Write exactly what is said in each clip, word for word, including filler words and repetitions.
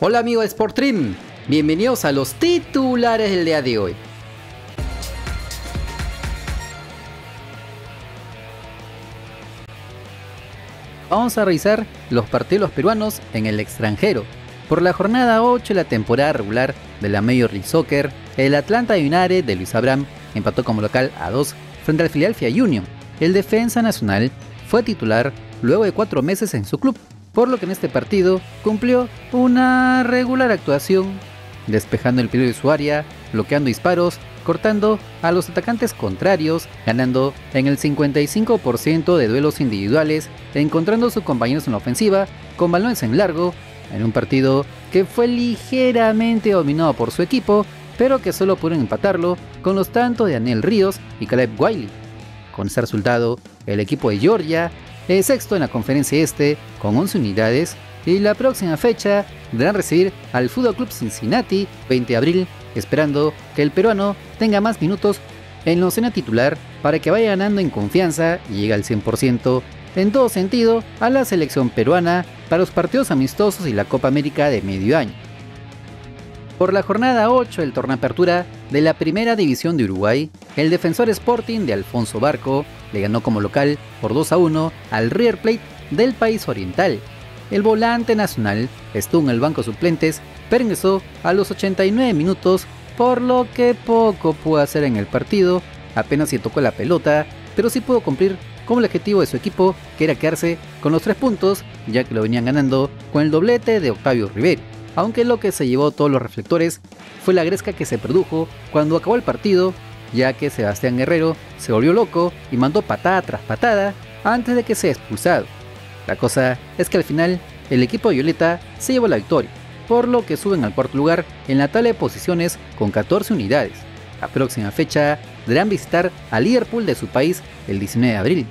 Hola amigos de Sportstream, bienvenidos a los titulares del día de hoy. Vamos a revisar los partidos peruanos en el extranjero. Por la jornada ocho de la temporada regular de la Major League Soccer, el Atlanta United de Luis Abraham empató como local a dos frente al Philadelphia Union. El defensa nacional fue titular luego de cuatro meses en su club, por lo que en este partido cumplió una regular actuación, despejando el peligro de su área, bloqueando disparos, cortando a los atacantes contrarios, ganando en el cincuenta y cinco por ciento de duelos individuales, encontrando a sus compañeros en la ofensiva con balones en largo, en un partido que fue ligeramente dominado por su equipo, pero que solo pudieron empatarlo con los tantos de Daniel Ríos y Caleb Wiley. Con este resultado, el equipo de Georgia es sexto en la conferencia este con once unidades y la próxima fecha deberán recibir al Fútbol Club Cincinnati veinte de abril, esperando que el peruano tenga más minutos en la oncena titular para que vaya ganando en confianza y llegue al cien por ciento en todo sentido a la selección peruana para los partidos amistosos y la Copa América de medio año. Por la jornada ocho del torneo Apertura de la Primera División de Uruguay, el Defensor Sporting de Alfonso Barco le ganó como local por dos a uno al River Plate del país oriental. El volante nacional estuvo en el banco de suplentes, pero ingresó a los ochenta y nueve minutos, por lo que poco pudo hacer en el partido, apenas se tocó la pelota, pero sí pudo cumplir con el objetivo de su equipo, que era quedarse con los tres puntos, ya que lo venían ganando con el doblete de Octavio Rivero. Aunque lo que se llevó todos los reflectores fue la gresca que se produjo cuando acabó el partido, ya que Sebastián Guerrero se volvió loco y mandó patada tras patada antes de que sea expulsado. La cosa es que al final el equipo de Violeta se llevó la victoria, por lo que suben al cuarto lugar en la tabla de posiciones con catorce unidades. La próxima fecha deberán visitar a Liverpool de su país el diecinueve de abril.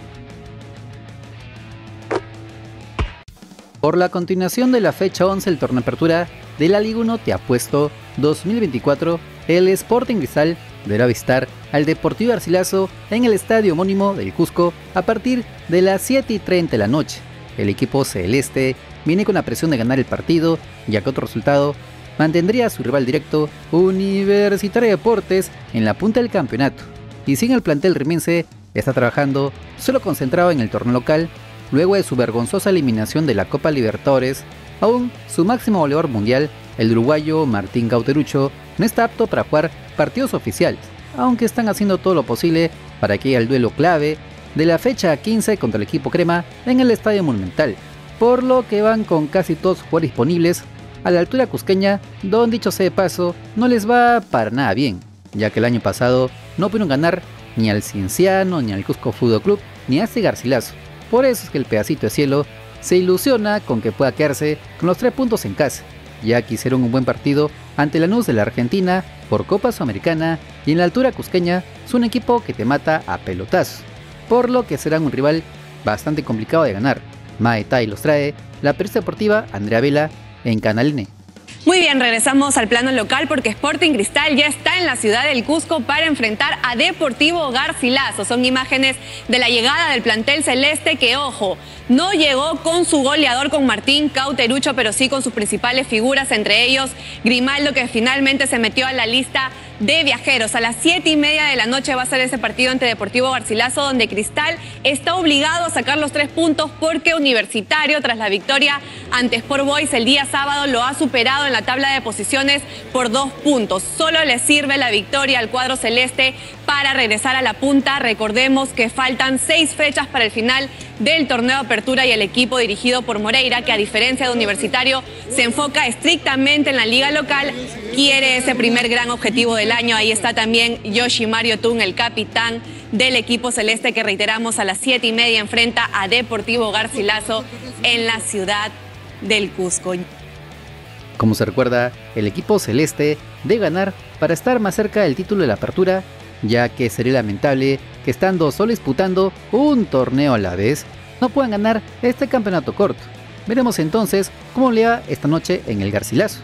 Por la continuación de la fecha once del torneo Apertura de la Liga uno Te Apuesto dos mil veinticuatro, el Sporting Cristal deberá visitar al Deportivo Garcilaso en el estadio homónimo del Cusco a partir de las siete y treinta de la noche. El equipo celeste viene con la presión de ganar el partido, ya que otro resultado mantendría a su rival directo, Universitario de Deportes, en la punta del campeonato. Y sin el plantel rimense está trabajando solo concentrado en el torneo local, luego de su vergonzosa eliminación de la Copa Libertadores. Aún su máximo goleador mundial, el uruguayo Martín Cauterucho, no está apto para jugar partidos oficiales, aunque están haciendo todo lo posible para que llegue el duelo clave de la fecha quince contra el equipo crema en el Estadio Monumental, por lo que van con casi todos los jugadores disponibles a la altura cusqueña, donde dicho sea de paso no les va para nada bien, ya que el año pasado no pudieron ganar ni al Cienciano, ni al Cusco Fútbol Club, ni a este Garcilaso. Por eso es que el pedacito de cielo se ilusiona con que pueda quedarse con los tres puntos en casa, ya que hicieron un buen partido ante Lanús de la Argentina por Copa Sudamericana, y en la altura cusqueña es un equipo que te mata a pelotazos, por lo que serán un rival bastante complicado de ganar. Más detalles los trae la periodista deportiva Andrea Vela en Canal N. Muy bien, regresamos al plano local porque Sporting Cristal ya está en la ciudad del Cusco para enfrentar a Deportivo Garcilaso. Son imágenes de la llegada del plantel celeste que, ojo, no llegó con su goleador, con Martín Cauterucho, pero sí con sus principales figuras, entre ellos Grimaldo, que finalmente se metió a la lista de viajeros. A las siete y media de la noche va a ser ese partido ante Deportivo Garcilaso, donde Cristal está obligado a sacar los tres puntos porque Universitario, tras la victoria ante Sport Boys el día sábado, lo ha superado en la tabla de posiciones por dos puntos. Solo le sirve la victoria al cuadro celeste para regresar a la punta. Recordemos que faltan seis fechas para el final del torneo Apertura y el equipo dirigido por Moreira, que a diferencia de Universitario se enfoca estrictamente en la liga local, quiere ese primer gran objetivo del año. Ahí está también Yoshimaru Tun, el capitán del equipo celeste, que reiteramos a las siete y media enfrenta a Deportivo Garcilaso en la ciudad del Cusco. Como se recuerda, el equipo celeste debe ganar para estar más cerca del título de la Apertura, ya que sería lamentable que estando solo disputando un torneo a la vez, no puedan ganar este campeonato corto. Veremos entonces cómo le va esta noche en el Garcilaso.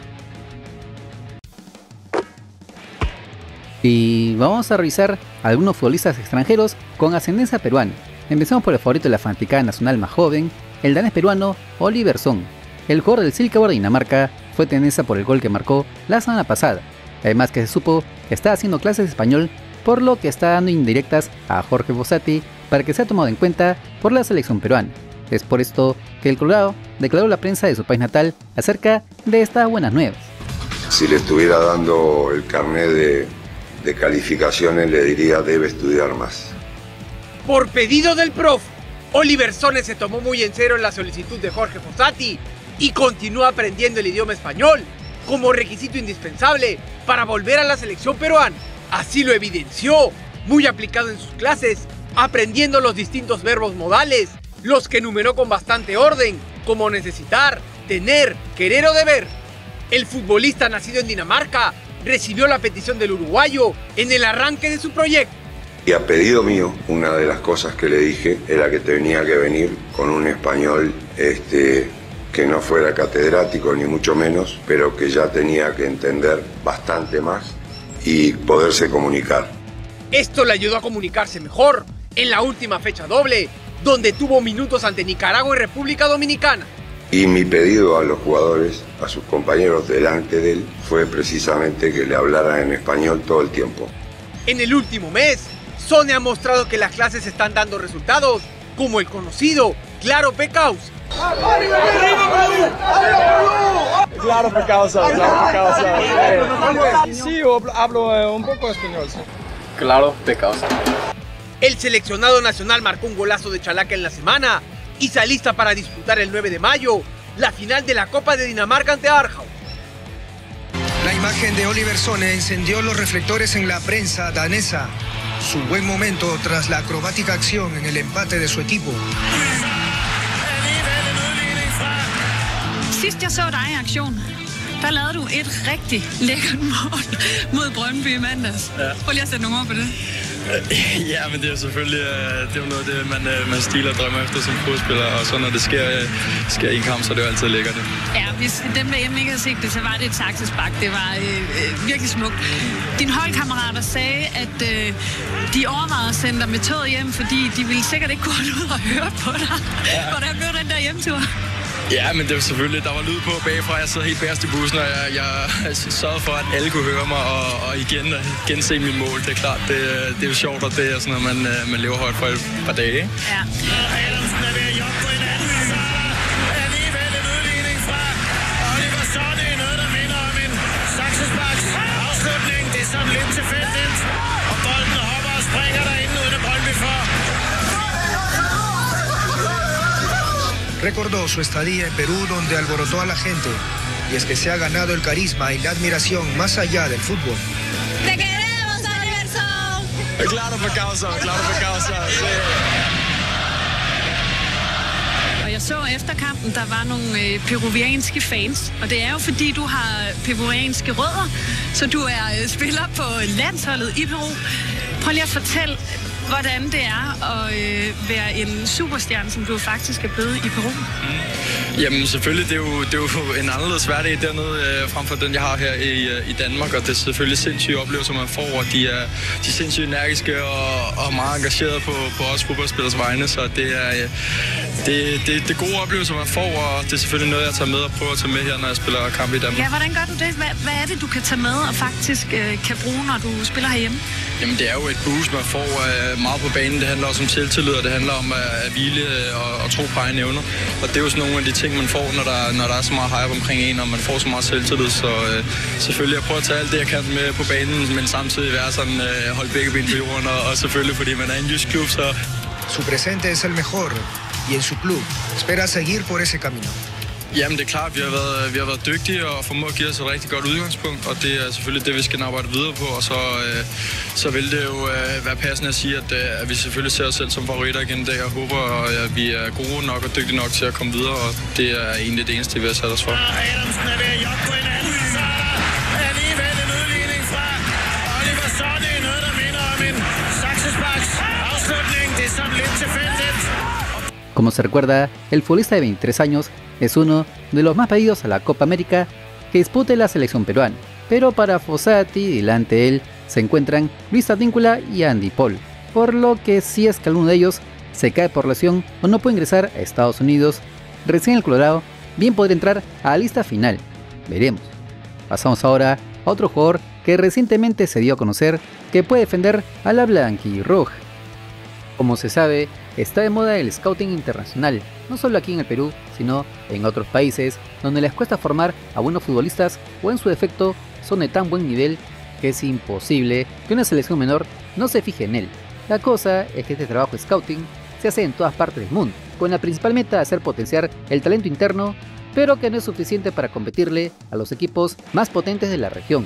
Y vamos a revisar algunos futbolistas extranjeros con ascendencia peruana. Empezamos por el favorito de la fanaticada nacional más joven, el danés peruano Oliver Son. El jugador del Silkeborg de Dinamarca fue fue tendencia por el gol que marcó la semana pasada. Además que se supo que está haciendo clases de español, por lo que está dando indirectas a Jorge Fossati para que sea tomado en cuenta por la selección peruana. Es por esto que el Colorado declaró a la prensa de su país natal acerca de estas buenas nuevas. Si le estuviera dando el carnet de, de calificaciones, le diría debe estudiar más. Por pedido del profe, Oliver Sone se tomó muy en serio la solicitud de Jorge Fossati y continúa aprendiendo el idioma español como requisito indispensable para volver a la selección peruana. Así lo evidenció, muy aplicado en sus clases, aprendiendo los distintos verbos modales, los que enumeró con bastante orden, como necesitar, tener, querer o deber. El futbolista nacido en Dinamarca recibió la petición del uruguayo en el arranque de su proyecto. Y a pedido mío, una de las cosas que le dije era que tenía que venir con un español este, que no fuera catedrático ni mucho menos, pero que ya tenía que entender bastante más y poderse comunicar. Esto le ayudó a comunicarse mejor en la última fecha doble, donde tuvo minutos ante Nicaragua y República Dominicana. Y mi pedido a los jugadores, a sus compañeros delante de él, fue precisamente que le hablaran en español todo el tiempo. En el último mes, Sone ha mostrado que las clases están dando resultados, como el conocido Claro Pe Causa. Claro Pe Causa, Claro Pe Causa. Sí, yo hablo un poco español, sí. Claro Pe Causa. El seleccionado nacional marcó un golazo de chalaca en la semana y se alista para disputar el nueve de mayo la final de la Copa de Dinamarca ante Aarhus. La imagen de Oliver Sone encendió los reflectores en la prensa danesa. Su buen momento tras la acrobática acción en el empate de su equipo. Sidst jeg så dig i aktion, der lavede du et rigtig lækkert mål mod Brøndby i mandags. Ja. Prøv lige at sætte nogle ord på det. Ja, men det er jo selvfølgelig det er jo noget af det, man, man stiler og drømmer efter som fodspiller, og så når det sker, sker i en kamp, så er det jo altid lækkert. Ja, hvis dem derhjemme ikke har set det, så var det et saksespark. Det var øh, virkelig smukt. Dine holdkammerater sagde, at øh, de overvejede at sende dig med toget hjem, fordi de ville sikkert ikke gå ud og høre på dig. Ja. Hvordan blev den der hjemtur? Ja, men det var selvfølgelig, der var lyd på bagfra. Jeg sad helt bagerst i bussen, og jeg, jeg sørgede for, at alle kunne høre mig, og, og igen gense mit mål. Det er klart, det, det er jo sjovt, og det er sådan noget, man, man lever højt for et par dage. Ikke? Ja. Adamsen er ved at jogge på en anden, så alligevel en udligning fra Oliver Sone. Noget, der minder om en saksesparks afslutning. Det er sådan lidt tilfældigt, og bolden hopper og springer derinde uden at Brøndby for. Recordó su estadía en Perú, donde alborotó a la gente, y es que se ha ganado el carisma y la admiración más allá del fútbol. ¡Te queremos, Oliver Sone! Claro Pe Causa, Claro Pe Causa. Og jeg så efter kampen, der var nogle øh, peruvianske fans, og det er jo fordi, du har peruvianske rødder, så du er øh, spiller på landsholdet i Peru. Prøv lige at fortælle, hvordan det er at øh, være en superstjerne, som du faktisk er blevet i Peru. Mm. Jamen selvfølgelig, det er, jo, det er jo en anderledes hverdag dernede, øh, frem for den, jeg har her i, øh, i Danmark, og det er selvfølgelig sindssyge oplevelser, man får, og de er, de er sindssygt energiske og, og meget engagerede på, på os fodboldspillers vegne, så det er, øh, det, det, det er gode oplevelser, man får, og det er selvfølgelig noget, jeg tager med og prøver at tage med her, når jeg spiller kamp i Danmark. Ja, hvordan gør du det? Hvad, hvad er det, du kan tage med og faktisk øh, kan bruge, når du spiller herhjemme? Jamen, det er jo et boost, man får øh, meget på banen. Det handler også om selvtillid, og det handler om at, at hvile og, og tro på egne evner. Og det er jo sådan nogle af de ting, man får, når der, når der er så meget hype omkring en, og man får så meget selvtillid. Så øh, selvfølgelig, jeg prøver at tage alt det, jeg kan med på banen, men samtidig være sådan, øh, holde begge ben på jorden, og, og selvfølgelig, fordi man er en jysk klub, så... Su presente es el mejor, y en su club espera seguir por ese camino. Jamen, det er klart, vi har været, vi har været dygtige og formået at give os et rigtig godt udgangspunkt, og det er selvfølgelig det, vi skal arbejde videre på, og så, øh, så vil det jo øh, være passende at sige, at, øh, at vi selvfølgelig ser os selv som favoritter igen i dag, og håber, at vi er gode nok og dygtige nok til at komme videre, og det er egentlig det eneste, vi har sat os for. Adamsen er ved at jogge på en anden, så alligevel en udligning fra Oliver Sone. Noget, der minder om en saksesparks afslutning. Det er sådan lidt tilfældigt. Como se recuerda, el futbolista de veintitrés años es uno de los más pedidos a la Copa América que dispute la selección peruana, pero para Fossati delante de él se encuentran Luis Advíncula y Andy Paul, por lo que si es que alguno de ellos se cae por lesión o no puede ingresar a Estados Unidos, recién el Colorado bien podría entrar a la lista final. veremos. Pasamos ahora a otro jugador que recientemente se dio a conocer que puede defender a la blanquirroja. Como se sabe, está de moda el scouting internacional, no solo aquí en el Perú, sino en otros países donde les cuesta formar a buenos futbolistas o en su defecto son de tan buen nivel que es imposible que una selección menor no se fije en él. La cosa es que este trabajo de scouting se hace en todas partes del mundo, con la principal meta de hacer potenciar el talento interno, pero que no es suficiente para competirle a los equipos más potentes de la región.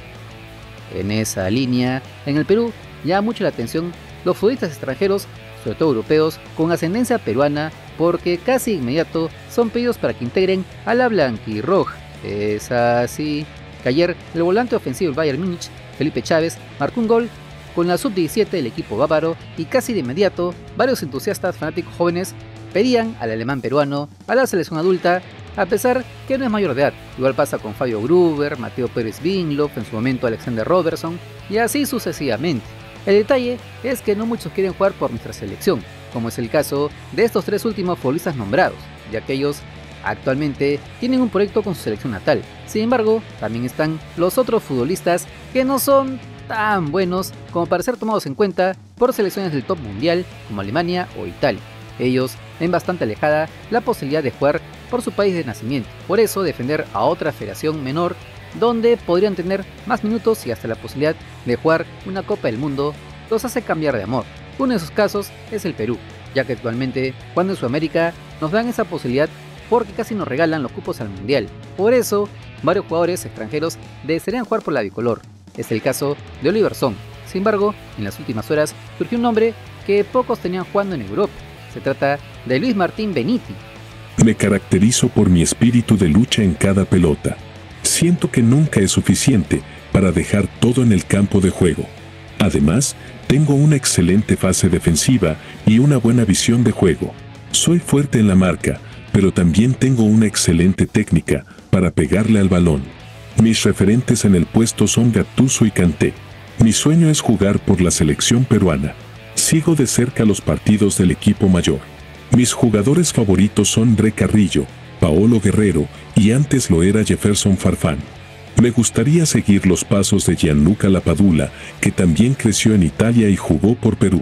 En esa línea, en el Perú llama mucho la atención los futbolistas extranjeros, sobre todo europeos, con ascendencia peruana, porque casi inmediato son pedidos para que integren a la blanquirroja. Es así que ayer el volante ofensivo del Bayern Múnich, Felipe Chávez, marcó un gol con la sub diecisiete del equipo bávaro y casi de inmediato varios entusiastas fanáticos jóvenes pedían al alemán peruano a la selección adulta, a pesar que no es mayor de edad. Igual pasa con Fabio Gruber, Mateo Pérez Vinglov, en su momento Alexander Robertson, y así sucesivamente. El detalle es que no muchos quieren jugar por nuestra selección, como es el caso de estos tres últimos futbolistas nombrados, ya que ellos actualmente tienen un proyecto con su selección natal. Sin embargo, también están los otros futbolistas que no son tan buenos como para ser tomados en cuenta por selecciones del top mundial como Alemania o Italia. Ellos ven bastante alejada la posibilidad de jugar por su país de nacimiento, por eso defender a otra federación menor donde podrían tener más minutos y hasta la posibilidad de jugar una Copa del Mundo los hace cambiar de amor. Uno de esos casos es el Perú, ya que actualmente cuando en Sudamérica nos dan esa posibilidad porque casi nos regalan los cupos al mundial. Por eso varios jugadores extranjeros desearían jugar por la bicolor. Es el caso de Oliver Son. Sin embargo, en las últimas horas surgió un nombre que pocos tenían jugando en Europa. Se trata de Luis Martín Beniti. Me caracterizo por mi espíritu de lucha en cada pelota. Siento que nunca es suficiente para dejar todo en el campo de juego. Además, tengo una excelente fase defensiva y una buena visión de juego. Soy fuerte en la marca, pero también tengo una excelente técnica para pegarle al balón. Mis referentes en el puesto son Gattuso y Kanté. Mi sueño es jugar por la selección peruana. Sigo de cerca los partidos del equipo mayor. Mis jugadores favoritos son André Carrillo, Paolo Guerrero y antes lo era Jefferson Farfán. Me gustaría seguir los pasos de Gianluca Lapadula, que también creció en Italia y jugó por Perú.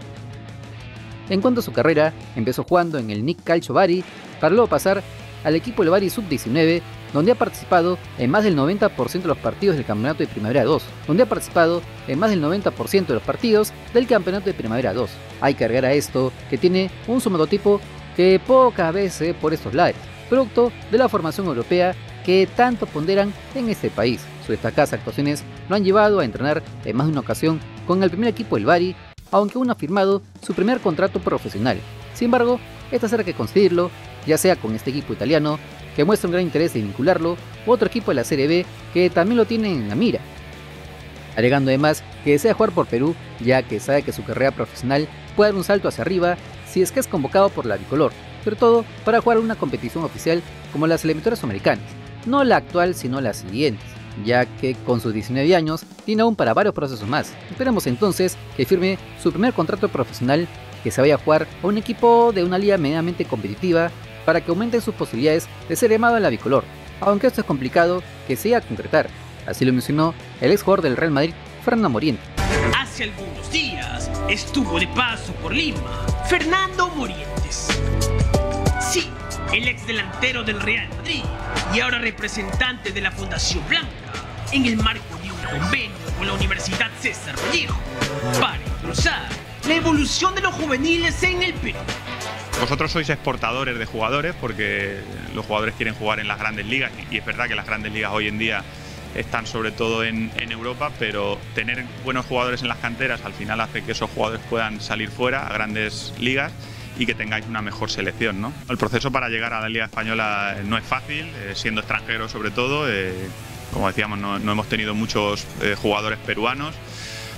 En cuanto a su carrera, empezó jugando en el N I C Calcio Bari, para luego pasar al equipo del Bari sub diecinueve, donde ha participado en más del noventa por ciento de los partidos del Campeonato de Primavera dos, donde ha participado en más del noventa por ciento de los partidos del Campeonato de Primavera dos. Hay que agregar a esto que tiene un somatotipo que pocas veces por estos lares, producto de la formación europea que tanto ponderan en este país. Sus destacadas actuaciones lo han llevado a entrenar en más de una ocasión con el primer equipo del Bari, aunque aún no ha firmado su primer contrato profesional. Sin embargo, está cerca de conseguirlo, ya sea con este equipo italiano, que muestra un gran interés de vincularlo, u otro equipo de la Serie B que también lo tiene en la mira. Agregando además que desea jugar por Perú, ya que sabe que su carrera profesional puede dar un salto hacia arriba si es que es convocado por la bicolor, sobre todo para jugar una competición oficial como las eliminatorias americanas, no la actual sino las siguientes, ya que con sus diecinueve años tiene aún para varios procesos más. Esperemos entonces que firme su primer contrato profesional, que se vaya a jugar a un equipo de una liga medianamente competitiva para que aumenten sus posibilidades de ser llamado en la bicolor, aunque esto es complicado que se llegue a concretar. Así lo mencionó el ex jugador del Real Madrid, Fernando Morientes. Hace algunos días estuvo de paso por Lima Fernando Morientes. Sí, el ex delantero del Real Madrid y ahora representante de la Fundación Blanca en el marco de un convenio con la Universidad César Vallejo para impulsar la evolución de los juveniles en el Perú. Vosotros sois exportadores de jugadores porque los jugadores quieren jugar en las grandes ligas y es verdad que las grandes ligas hoy en día están sobre todo en, en Europa, pero tener buenos jugadores en las canteras al final hace que esos jugadores puedan salir fuera a grandes ligas y que tengáis una mejor selección, ¿no? El proceso para llegar a la Liga Española no es fácil, eh, siendo extranjero sobre todo, eh, como decíamos no, no hemos tenido muchos eh, jugadores peruanos,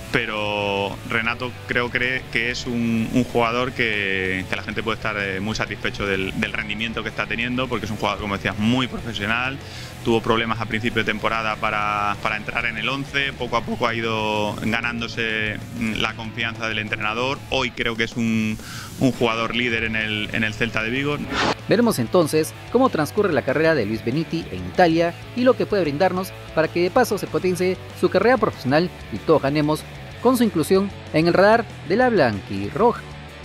pero Renato creo cree que es un, un jugador que, que la gente puede estar eh, muy satisfecho del, del rendimiento que está teniendo, porque es un jugador, como decías, muy profesional. Tuvo problemas a principio de temporada para, para entrar en el once, poco a poco ha ido ganándose la confianza del entrenador. Hoy creo que es un, un jugador líder en el, en el Celta de Vigo. Veremos entonces cómo transcurre la carrera de Luis Benetti en Italia y lo que puede brindarnos para que de paso se potencie su carrera profesional y todos ganemos con su inclusión en el radar de la blanquirroja.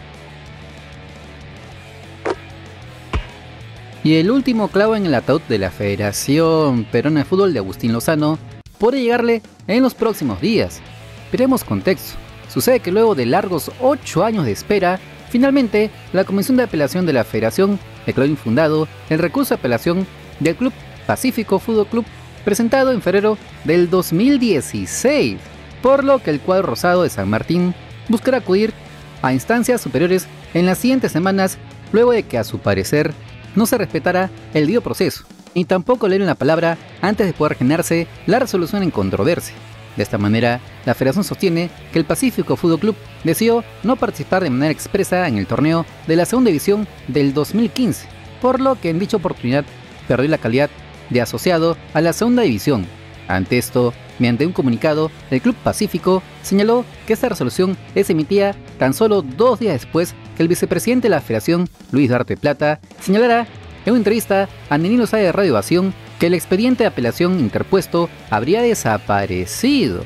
Y el último clavo en el ataúd de la Federación Peruana de Fútbol de Agustín Lozano puede llegarle en los próximos días. Veremos contexto. Sucede que luego de largos ocho años de espera, finalmente la Comisión de Apelación de la Federación declaró infundado el recurso de apelación del Club Pacífico Fútbol Club presentado en febrero del dos mil dieciséis, por lo que el cuadro rosado de San Martín buscará acudir a instancias superiores en las siguientes semanas, luego de que a su parecer no se respetara el debido proceso, ni tampoco le dieron la palabra antes de poder generarse la resolución en controversia. De esta manera, la Federación sostiene que el Pacífico Fútbol Club decidió no participar de manera expresa en el torneo de la segunda división del dos mil quince, por lo que en dicha oportunidad perdió la calidad de asociado a la segunda división. Ante esto, mediante un comunicado, el Club Pacífico señaló que esta resolución es emitida tan solo dos días después que el vicepresidente de la Federación, Luis Duarte Plata, señalara en una entrevista a Nenilo Sáez de Radio Ovación que el expediente de apelación interpuesto habría desaparecido.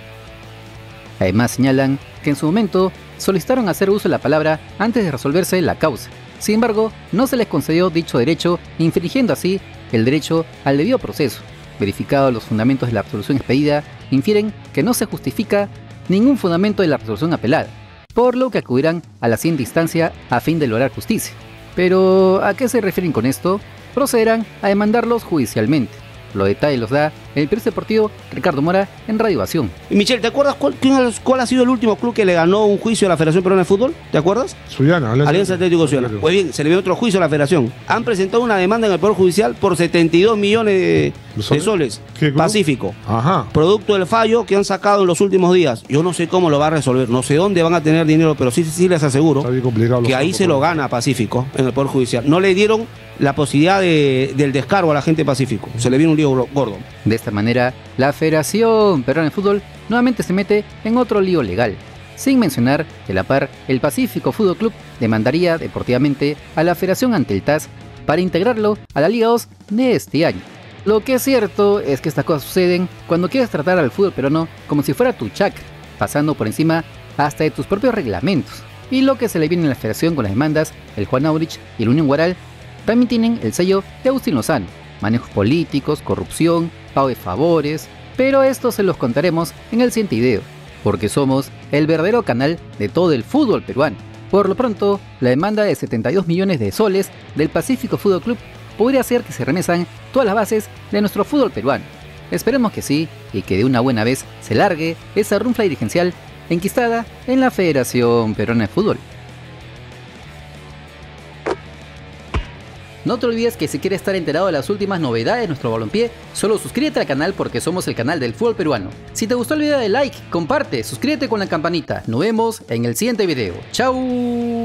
Además señalan que en su momento solicitaron hacer uso de la palabra antes de resolverse la causa. Sin embargo, no se les concedió dicho derecho, infringiendo así el derecho al debido proceso. Verificados los fundamentos de la resolución expedida, infieren que no se justifica ningún fundamento de la resolución apelada, por lo que acudirán a la siguiente instancia a fin de lograr justicia. Pero, ¿a qué se refieren con esto? Procederán a demandarlos judicialmente. Los detalles los da el periodista deportivo Ricardo Mora en Radio Ovación. Y Michelle, ¿te acuerdas cuál, cuál ha sido el último club que le ganó un juicio a la Federación Peruana de Fútbol? ¿Te acuerdas? Suyana, Alianza Atlético Suyana. Pues bien, se le viene otro juicio a la Federación. Han presentado una demanda en el Poder Judicial por setenta y dos millones de, de soles. Pacífico. Ajá. Producto del fallo que han sacado en los últimos días. Yo no sé cómo lo va a resolver, no sé dónde van a tener dinero, pero sí, sí les aseguro que ahí se lo gana Pacífico en el Poder Judicial. No le dieron la posibilidad de, del descargo a la gente Pacífico. Se le viene un lío gordo. De esta manera, la Federación Peruana de Fútbol nuevamente se mete en otro lío legal, sin mencionar que a la par el Pacífico Fútbol Club demandaría deportivamente a la Federación ante el T A S para integrarlo a la Liga dos de este año. Lo que es cierto es que estas cosas suceden cuando quieres tratar al fútbol peruano como si fuera tu chacra, pasando por encima hasta de tus propios reglamentos. Y lo que se le viene a la Federación con las demandas, el Juan Aurich y el Unión Guaral, también tienen el sello de Agustín Lozano: manejos políticos, corrupción, pago de favores, pero esto se los contaremos en el siguiente video, porque somos el verdadero canal de todo el fútbol peruano. Por lo pronto, la demanda de setenta y dos millones de soles del Pacífico Fútbol Club podría hacer que se remesan todas las bases de nuestro fútbol peruano. Esperemos que sí, y que de una buena vez se largue esa runfla dirigencial enquistada en la Federación Peruana de Fútbol. No te olvides que si quieres estar enterado de las últimas novedades de nuestro balompié, solo suscríbete al canal porque somos el canal del fútbol peruano. Si te gustó el video, dale like, comparte, suscríbete con la campanita. Nos vemos en el siguiente video. ¡Chao!